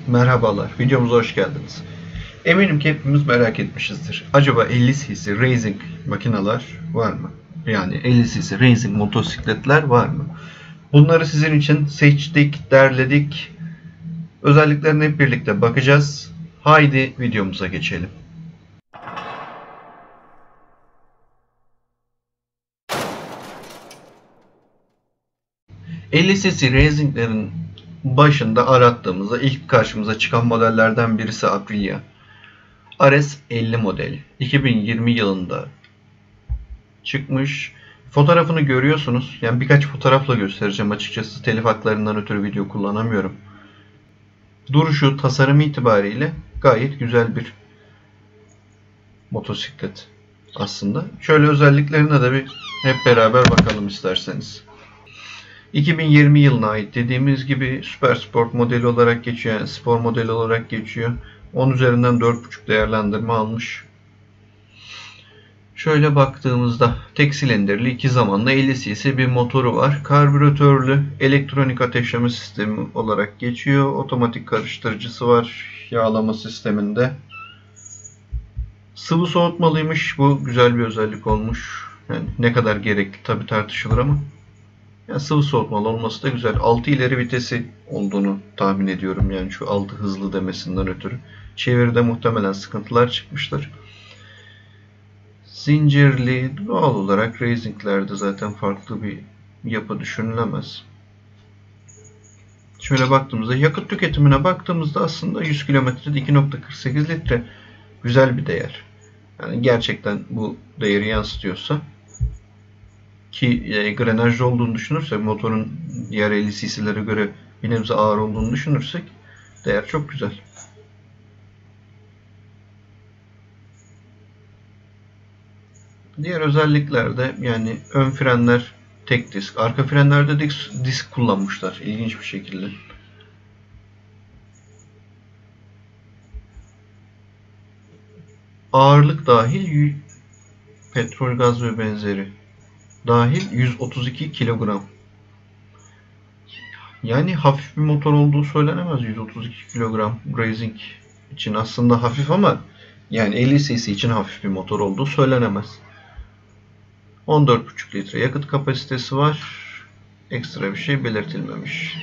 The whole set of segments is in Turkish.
Merhabalar, videomuza hoş geldiniz. Eminim ki hepimiz merak etmişizdir. Acaba 50 cc racing makineler var mı? Yani 50 cc racing motosikletler var mı? Bunları sizin için seçtik, derledik. Özelliklerine hep birlikte bakacağız. Haydi videomuza geçelim. 50 cc racinglerin başında arattığımızda ilk karşımıza çıkan modellerden birisi Aprilia. RS50 modeli. 2020 yılında çıkmış. Fotoğrafını görüyorsunuz. Yani birkaç fotoğrafla göstereceğim açıkçası. Telif haklarından ötürü video kullanamıyorum. Duruşu, tasarımı itibariyle gayet güzel bir motosiklet aslında. Şöyle özelliklerine de bir hep beraber bakalım isterseniz. 2020 yılına ait dediğimiz gibi süper sport modeli olarak geçiyor. Yani spor modeli olarak geçiyor. 10 üzerinden 4.5 değerlendirme almış. Şöyle baktığımızda tek silindirli 2 zamanlı 50 cc bir motoru var. Karbüratörlü elektronik ateşleme sistemi olarak geçiyor. Otomatik karıştırıcısı var yağlama sisteminde. Sıvı soğutmalıymış. Bu güzel bir özellik olmuş. Yani ne kadar gerekli tabi tartışılır ama. Yani sıvı soğutmalı olması da güzel. 6 ileri vitesi olduğunu tahmin ediyorum. Yani şu 6 hızlı demesinden ötürü. Çeviride muhtemelen sıkıntılar çıkmıştır. Zincirli doğal olarak racinglerde zaten farklı bir yapı düşünülemez. Şöyle baktığımızda yakıt tüketimine baktığımızda aslında 100 kilometrede 2.48 litre güzel bir değer. Yani gerçekten bu değeri yansıtıyorsa ki grenajlı olduğunu düşünürsek motorun diğer 50 cc'lere göre bir nebze ağır olduğunu düşünürsek değer çok güzel. Diğer özelliklerde yani ön frenler tek disk, arka frenlerde disk kullanmışlar ilginç bir şekilde. Ağırlık dahil petrol, gaz ve benzeri dahil 132 kilogram. Yani hafif bir motor olduğu söylenemez 132 kilogram racing için aslında hafif ama yani 50 cc için hafif bir motor olduğu söylenemez. 14,5 litre yakıt kapasitesi var. Ekstra bir şey belirtilmemiş.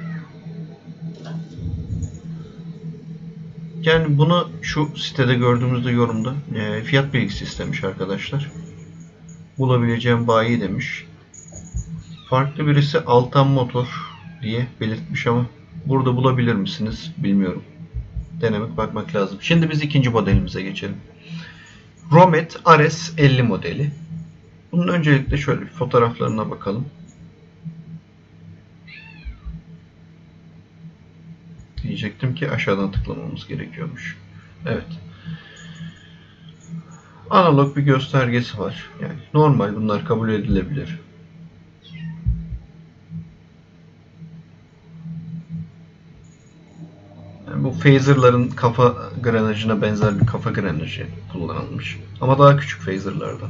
Yani bunu şu sitede gördüğümüzde yorumda fiyat bilgisi istemiş arkadaşlar. Bulabileceğim bayi demiş. Farklı birisi Altan Motor diye belirtmiş ama burada bulabilir misiniz bilmiyorum. Denemek bakmak lazım. Şimdi biz ikinci modelimize geçelim. Romet RS50 modeli. Bunun öncelikle şöyle bir fotoğraflarına bakalım. Diyecektim ki aşağıdan tıklamamız gerekiyormuş. Evet. Analog bir göstergesi var. Yani normal bunlar kabul edilebilir. Yani bu phaser'ların kafa granajına benzer bir kafa granajı kullanılmış. Ama daha küçük phaser'lardan.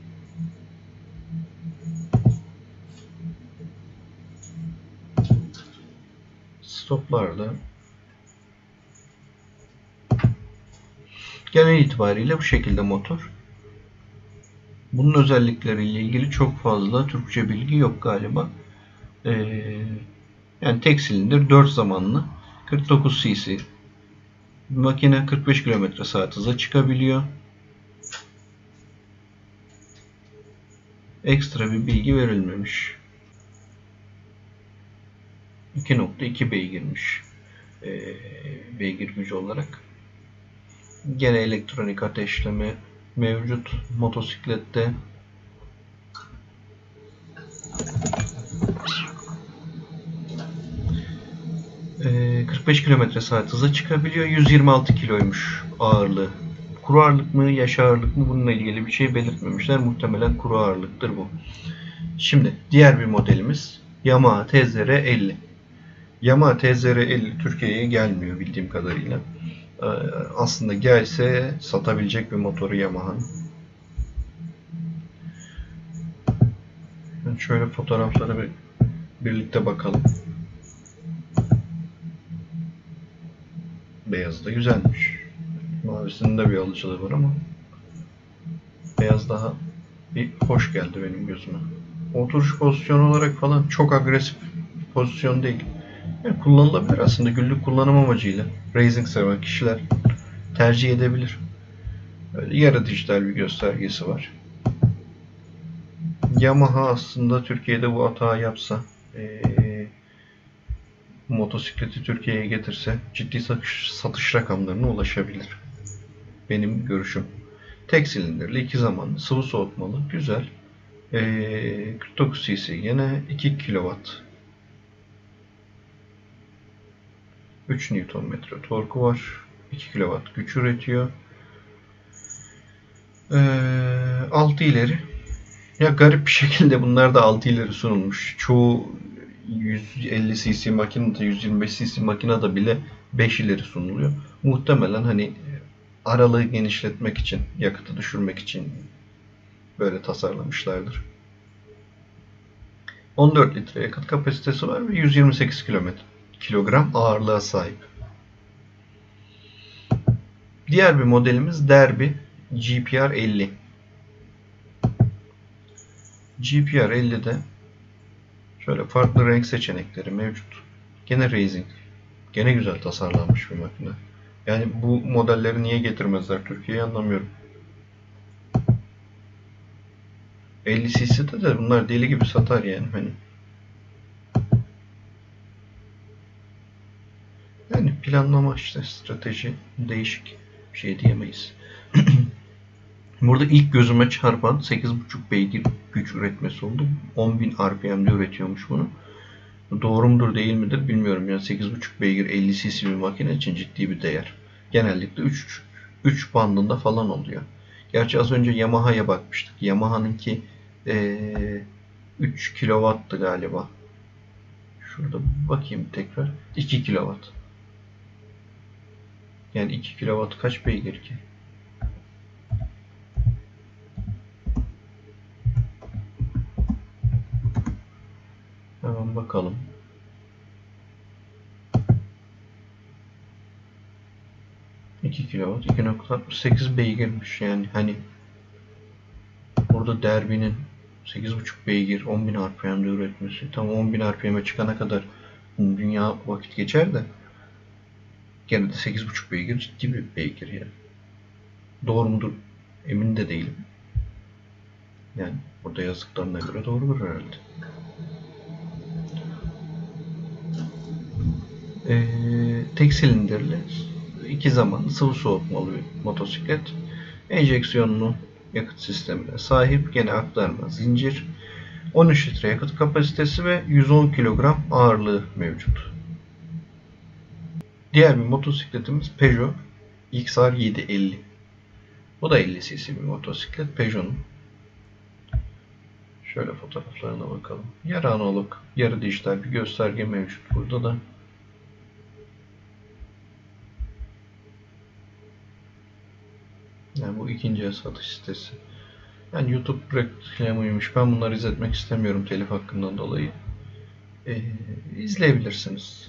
Stoplarda genel itibariyle bu şekilde motor. Bunun özellikleriyle ilgili çok fazla Türkçe bilgi yok galiba. Yani tek silindir 4 zamanlı 49 cc makine 45 km/saat hıza çıkabiliyor. Ekstra bir bilgi verilmemiş. 2.2 beygirmiş beygir gücü olarak. Gene elektronik ateşleme mevcut motosiklette. Ee, 45 km/saat hıza çıkabiliyor. 126 kiloymuş ağırlığı. Kuru ağırlık mı, yaş ağırlık mı bununla ilgili bir şey belirtmemişler. Muhtemelen kuru ağırlıktır bu. Şimdi diğer bir modelimiz Yamaha TZR50. Yamaha TZR50 Türkiye'ye gelmiyor bildiğim kadarıyla. Aslında gelse satabilecek bir motoru Yamaha'nın. Şöyle fotoğraflara birlikte bakalım. Beyazı da güzelmiş. Mavisinin de bir alıcılığı var ama beyaz daha bir hoş geldi benim gözüme. Oturuş pozisyonu olarak falan çok agresif pozisyon değil. Yani kullanılabilir aslında günlük kullanım amacıyla. Racing seven kişiler tercih edebilir. Böyle yarı dijital bir göstergesi var. Yamaha aslında Türkiye'de bu hata yapsa, motosikleti Türkiye'ye getirse ciddi satış rakamlarına ulaşabilir. Benim görüşüm. Tek silindirli, 2 zamanlı, sıvı soğutmalı, güzel. 49 cc, yine 2 kW. 3 Nm torku var. 2 kW güç üretiyor. 6 ileri. Ya garip bir şekilde bunlar da 6 ileri sunulmuş. Çoğu 150 cc makinede, 125 cc makinede bile 5 ileri sunuluyor. Muhtemelen hani aralığı genişletmek için, yakıtı düşürmek için böyle tasarlamışlardır. 14 litre yakıt kapasitesi var ve 128 kilogram ağırlığa sahip. Diğer bir modelimiz Derby GPR 50. GPR 50'de şöyle farklı renk seçenekleri mevcut. Gene racing. Gene güzel tasarlanmış bir makine. Yani bu modelleri niye getirmezler Türkiye'ye anlamıyorum. 50 cc'de de bunlar deli gibi satar yani hani. Yani planlama işte, strateji değişik, bir şey diyemeyiz. Burada ilk gözüme çarpan 8,5 beygir güç üretmesi oldu. 10.000 RPM'de üretiyormuş bunu. Doğru mudur değil midir bilmiyorum. Yani 8,5 beygir 50 cc bir makine için ciddi bir değer. Genellikle 3 bandında falan oluyor. Gerçi az önce Yamaha'ya bakmıştık. Yamaha'nınki 3 kW'tı galiba. Şurada bakayım tekrar. 2 kW. Yani 2 kW kaç beygir ki? Hemen bakalım. kW 2,68 beygirmiş yani hani burada Derby'nin 8,5 beygir 10.000 RPM'de üretmesi, tam 10.000 RPM'e çıkana kadar dünya vakit geçer de gene de 8,5 beygir ciddi bir beygir yani. Doğru mudur emin de değilim. Yani burada yazdıklarına göre doğrudur herhalde. Tek silindirli, 2 zamanlı sıvı soğutmalı bir motosiklet. Enjeksiyonlu yakıt sistemine sahip, gene aktarma zincir. 13 litre yakıt kapasitesi ve 110 kilogram ağırlığı mevcut. Diğer bir motosikletimiz Peugeot XR 750. Bu da 50 cc bir motosiklet. Peugeot'un. Şöyle fotoğraflarına bakalım. Yarı analog, yarı dijital bir gösterge mevcut burada da. Yani bu ikinci el satış sitesi. Yani YouTube reklamıymış. Ben bunları izletmek istemiyorum telif hakkından dolayı. İzleyebilirsiniz.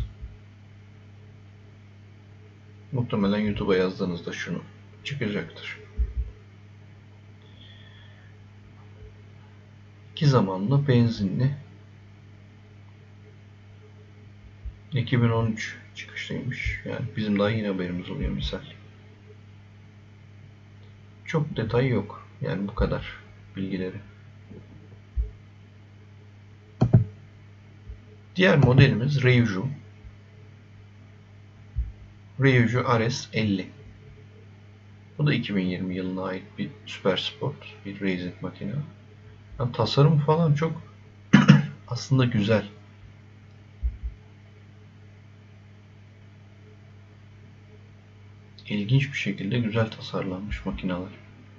Muhtemelen YouTube'a yazdığınızda şunu çıkacaktır. 2 zamanlı benzinli. 2013 çıkışlıymış. Yani bizim daha yeni haberimiz oluyor misal. Çok detay yok. Yani bu kadar bilgileri. Diğer modelimiz Ryuju. Ryuju RS 50. Bu da 2020 yılına ait bir süper sport, bir racing makine. Yani tasarım falan çok aslında güzel. İlginç bir şekilde güzel tasarlanmış makineler.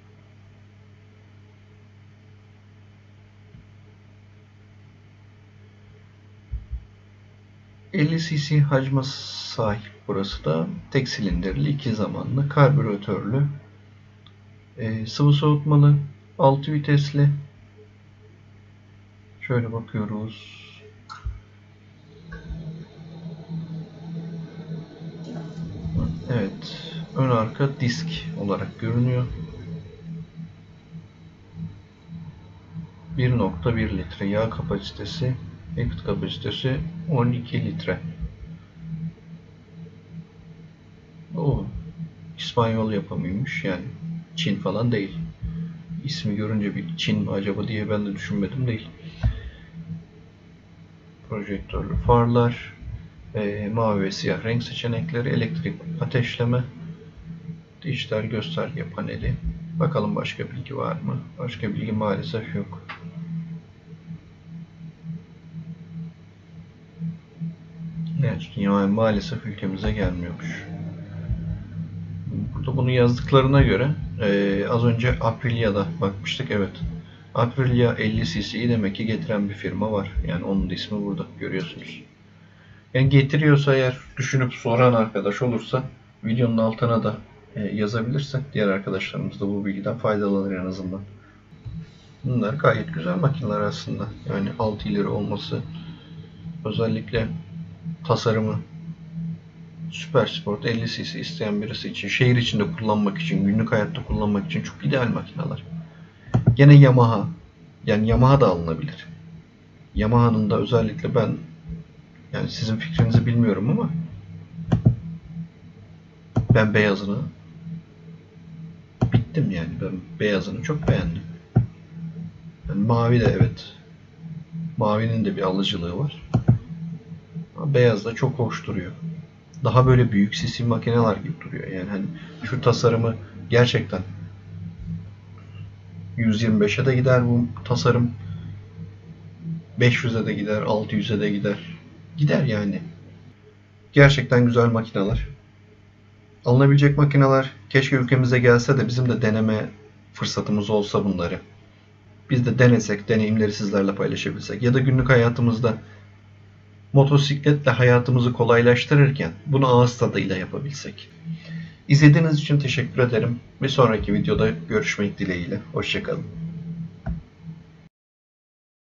...50 cc hacme sahip burası da. Tek silindirli, 2 zamanlı, karbüratörlü, sıvı soğutmalı, 6 vitesli. Şöyle bakıyoruz. Evet. Ön arka disk olarak görünüyor. 1.1 litre yağ kapasitesi, yakıt kapasitesi 12 litre. O İspanyol yapımıymış, yani Çin falan değil. İsmi görünce bir Çin mi acaba diye ben de düşünmedim değil. Projektörlü farlar, mavi ve siyah renk seçenekleri, elektrik ateşleme, dijital gösterge paneli. Bakalım başka bilgi var mı? Başka bilgi maalesef yok. Evet, yani maalesef ülkemize gelmiyormuş. Burada bunu yazdıklarına göre az önce Aprilia'da bakmıştık. Evet. Aprilia 50 cc'yi demek ki getiren bir firma var. Yani onun da ismi burada görüyorsunuz. Yani getiriyorsa eğer, düşünüp soran arkadaş olursa videonun altına da yazabilirse diğer arkadaşlarımız da bu bilgiden faydalanır en azından. Bunlar gayet güzel makineler aslında. Yani 6 ileri olması, özellikle tasarımı Super Sport 50 cc isteyen birisi için, şehir içinde kullanmak için, günlük hayatta kullanmak için çok ideal makineler. Gene Yamaha, yani Yamaha da alınabilir. Yamaha'nın da özellikle ben, yani sizin fikrinizi bilmiyorum ama ben beyazını bittim yani. Ben beyazını çok beğendim. Yani mavi de evet. Mavinin de bir alıcılığı var. Ama beyaz da çok hoş duruyor. Daha böyle büyük cc makineler gibi duruyor. Yani hani şu tasarımı gerçekten 125'e de gider bu tasarım. 500'e de gider, 600'e de gider. Gider yani. Gerçekten güzel makineler. Alınabilecek makineler, keşke ülkemize gelse de bizim de deneme fırsatımız olsa bunları. Biz de denesek, deneyimleri sizlerle paylaşabilsek. Ya da günlük hayatımızda motosikletle hayatımızı kolaylaştırırken bunu ağız tadıyla yapabilsek. İzlediğiniz için teşekkür ederim. Bir sonraki videoda görüşmek dileğiyle. Hoşça kalın.